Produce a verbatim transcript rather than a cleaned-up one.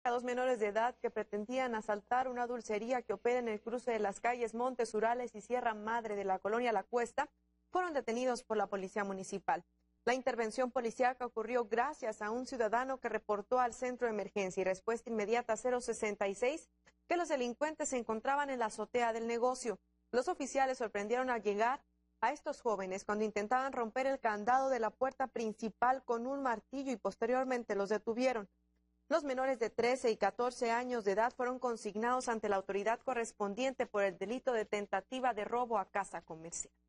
a dos menores de edad que pretendían asaltar una dulcería que opera en el cruce de las calles Montes Urales y Sierra Madre de la colonia La Cuesta, fueron detenidos por la policía municipal. La intervención policíaca ocurrió gracias a un ciudadano que reportó al centro de emergencia y respuesta inmediata cero sesenta y seis que los delincuentes se encontraban en la azotea del negocio. Los oficiales sorprendieron al llegar a estos jóvenes cuando intentaban romper el candado de la puerta principal con un martillo y posteriormente los detuvieron. Los menores de trece y catorce años de edad fueron consignados ante la autoridad correspondiente por el delito de tentativa de robo a casa comercial.